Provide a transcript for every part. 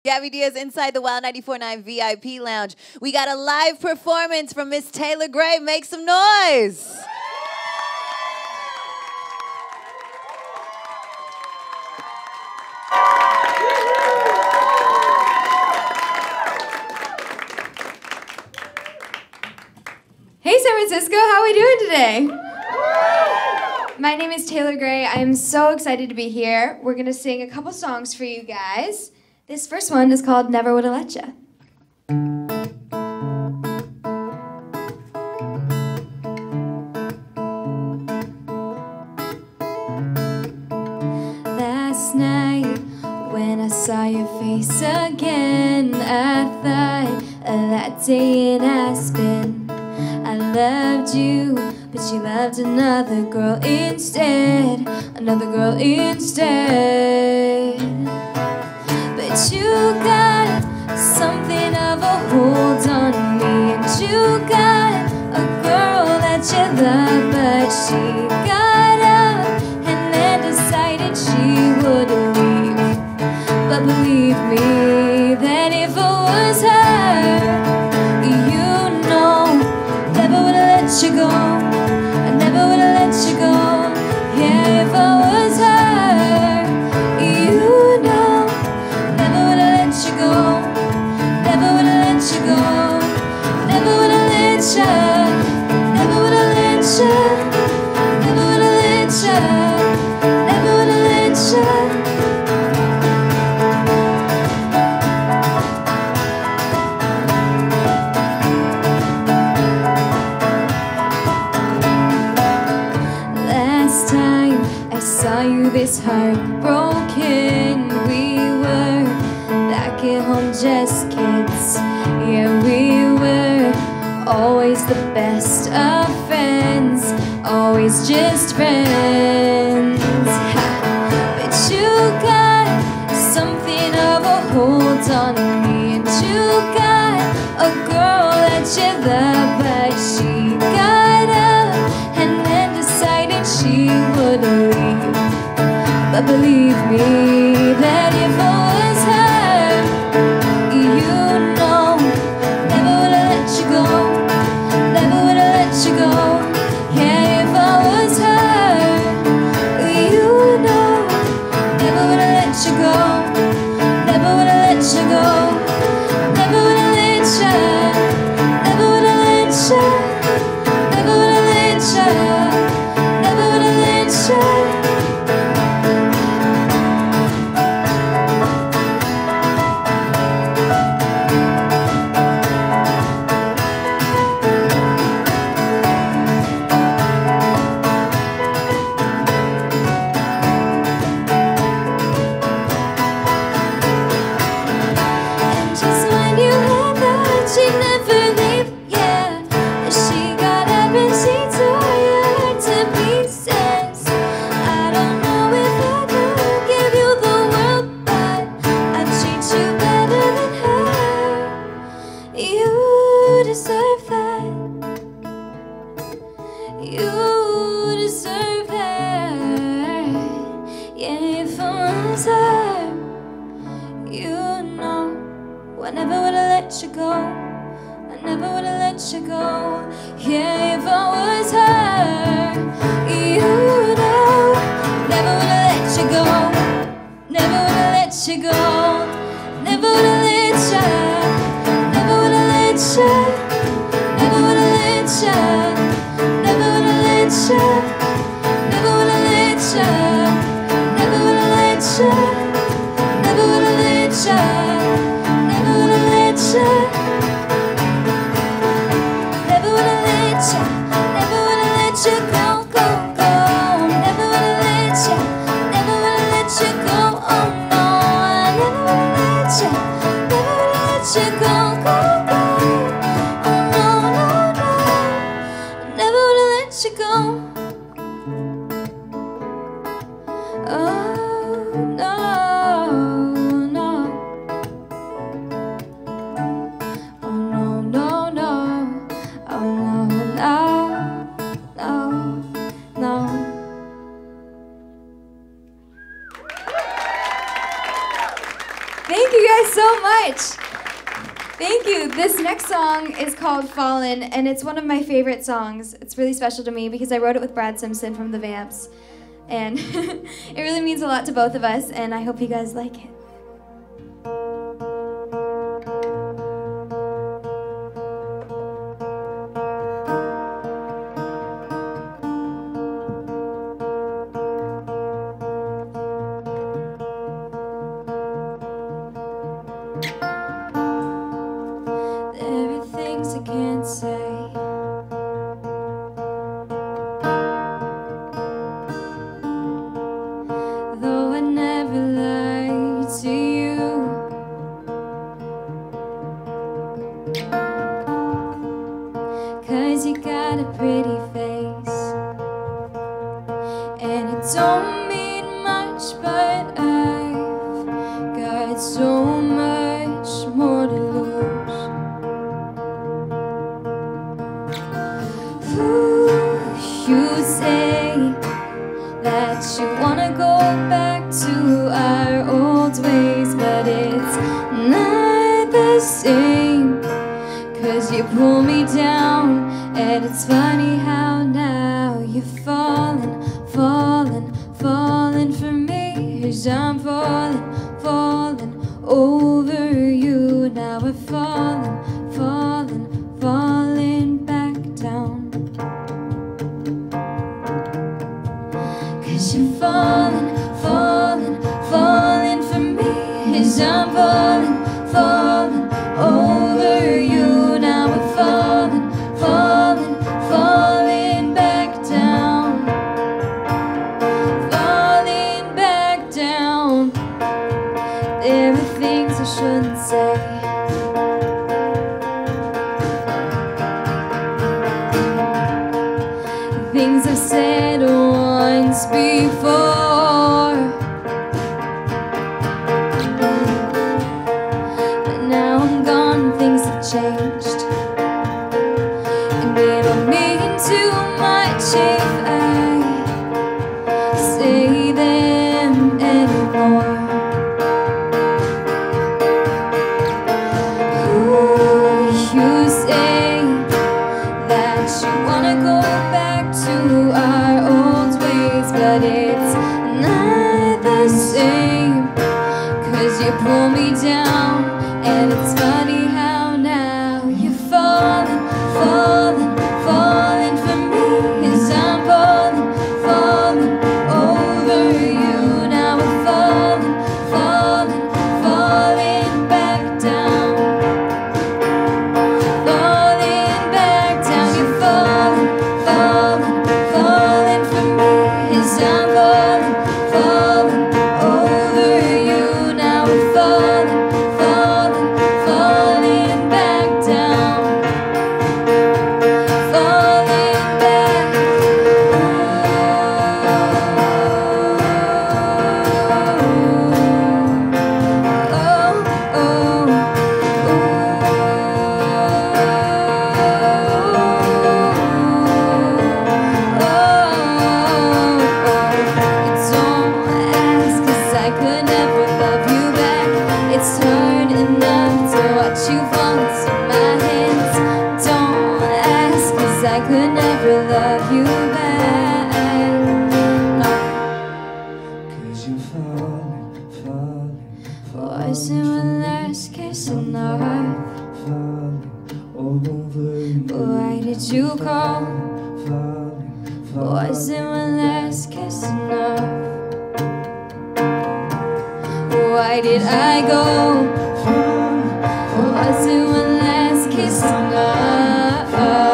Gabby Diaz inside the Wild 94.9 VIP Lounge. We got a live performance from Miss Taylor Gray. Make some noise. Hey San Francisco, how are we doing today? My name is Taylor Gray. I am so excited to be here. We're gonna sing a couple songs for you guys. This first one is called Never Woulda Letcha. Last night, when I saw your face again, I thought of that day in Aspen. I loved you, but you loved another girl instead. Another girl instead. But you got something of a hold on me, and you got a girl that you love, but she got up and then decided she would leave. But believe me, that if it was her, you know, never would have let you go. I never would have let you go. Yeah, if I was her, you know, never would have let you go. Never would have let you go. Never would have let you. Never would have let you. Never would have let you. Never would have let you. Saw you this heartbroken. We were back at home just kids. Yeah, we were always the best of friends, always just friends. But you got something of a hold on me, and you got a girl that you love, but she got up and then decided she would leave. But believe me, that if I was her, you know, never would have let you go. Never would have let you go. Yeah, if I was her, you know, never would have let you go. Never would have let you go. Never would have let you. Never would have let you. Never would have let you. Never would have let you. I never would have let you go. I never would have let you go. Yeah, if I was her, you know, never would have let you go. Never would have let you go. Never would have let you. Never would have let you. Never would have let you. Never would have let you. Never would have let you. Never would have let you. Never would have let you. Never would have let you. Never would have let you. Never would have let you go, go, go. Never would have let you. Never would have let you go. Oh no, I never would so much. Thank you. This next song is called Fallen, and it's one of my favorite songs. It's really special to me because I wrote it with Brad Simpson from the Vamps. And it really means a lot to both of us, and I hope you guys like it. There are things I can't say. Though I never lied to you, 'cause you got a pretty face, and it don't mean much, but I've got so much more to lose. Ooh, you say that you wanna go back to our old ways, but it's not the same, 'cause you pull me down, and it's funny how now you're falling, falling, falling for me, 'cause I'm falling, falling over you. Now we're falling, falling, falling back down. 'Cause you're falling, falling, falling for me, 'cause I'm falling, falling over you. Now we're falling, falling, falling back down, falling back down. There are things I shouldn't say. Things I've said once before, but now I'm gone, things have changed, and it don't mean too much if I say them anymore. Ooh, you say that you wanna go back to our old ways, but it's not the same, 'cause you pull me down, and it's funny how now you're falling, falling, falling for me, 'cause I'm falling, falling over you. Now we're falling, falling, falling back down, falling back down. You're falling, falling, falling for me, 'cause I'm falling, falling over you. Now we're falling, falling, falling back down, falling back. Oh, oh, Don't ask, 'cause I could never love you back. It's hard enough to watch you fall into my hands. Don't ask, 'cause I could never love you back. No. 'Cause you're falling, falling, Wasn't one last kiss enough? falling over you. Why did you call? Falling, falling, Wasn't one last kiss enough? Why did I go? Wasn't one last kiss enough?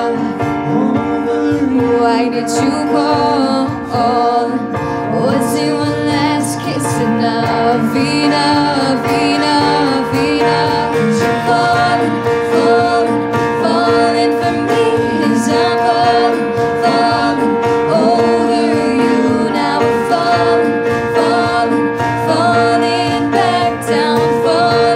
Why did you call? Wasn't one last kiss enough? Enough, enough, enough. You're falling, falling, falling for me, 'cause I'm falling, falling over you. Now we're falling, falling, falling back down, falling.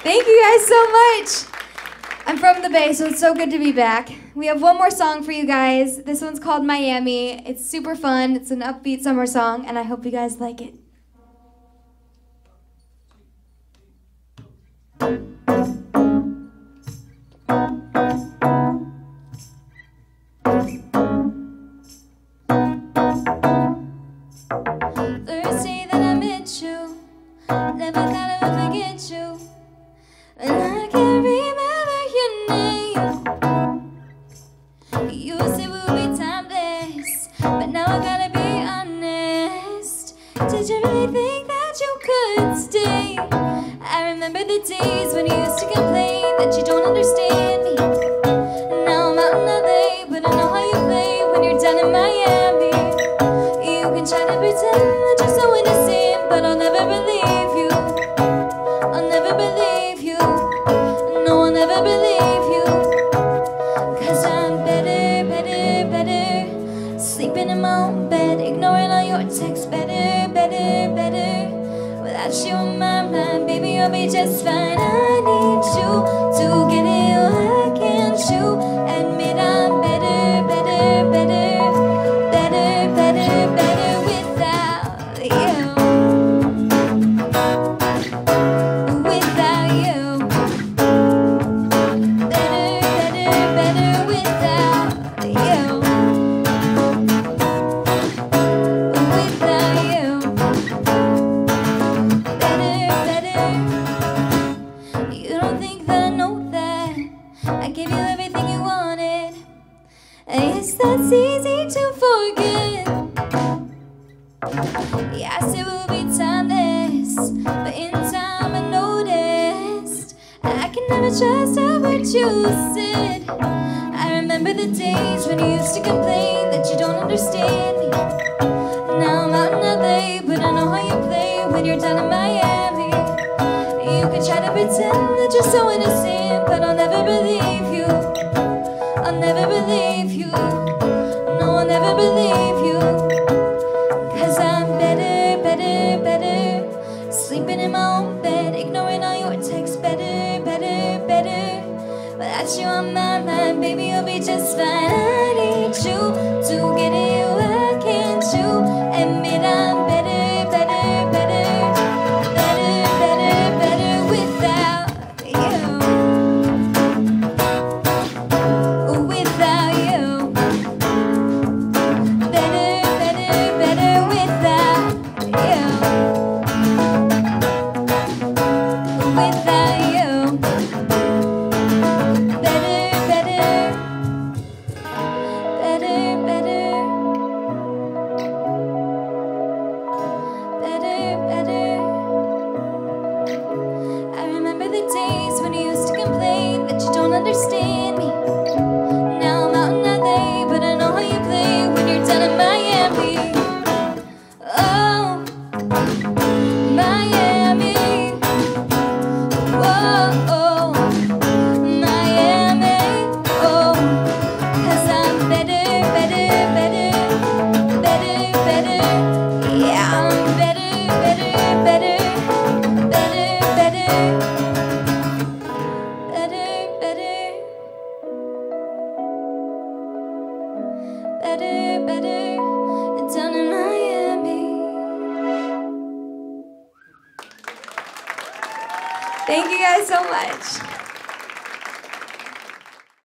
Thank you guys so much. I'm from the Bay, so it's so good to be back. We have one more song for you guys. This one's called Miami. It's super fun. It's an upbeat summer song, and I hope you guys like it. First day that I met you, never thought I would forget you. And I can't remember your name. You said we'll be timeless, but now I gotta be honest. Did you really think that you could stay? I remember the days when you used to complain that you don't understand me. Now I'm out in LA, but I know how you play when you're down in Miami. You can try to pretend that you're so innocent, but I'll never believe you. I'll never believe you. No, I'll never believe you. 'Cause I'm better, better, better, sleeping in my own bed, ignoring all your texts. Better, better, better, without you on my mind, baby, you'll be just fine. I need you to get it. Why can't you admit I'm better, better, better, better, better, better without you? Without you. Better, better, better without you. Without you. Better, better. You don't think that I know that I gave you everything you wanted? I guess that's easy to forget. Yeah, I said we'll be timeless, but in time I noticed I can never trust a word you said. I remember the days when you used to complain that you don't understand me. Now I'm out in LA, but I know how you play when you're down in Miami. You can try to pretend that you're so innocent, but I'll never believe you. I'll never believe you. No, I'll never believe you. 'Cause I'm better, better, better, sleeping in my own bed, ignoring all your texts. Better, better, better, without you on my mind, baby, you'll be just fine. I need you to get it. Why can't you admit I'm better, better, better, better, better, better without you? Without you. Better, better, better without you. Without you. Better, better, better, better, better, better. I remember the days when you used to complain that you don't understand me. Now I'm out in LA, but I know how you play when you're down in Miami. Oh, Miami. Whoa, Miami. Oh, 'cause I'm better, better, better, better, better. Yeah, I'm better, better, better, better, better, better, better. Better, better, down in Miami. Thank you guys so much.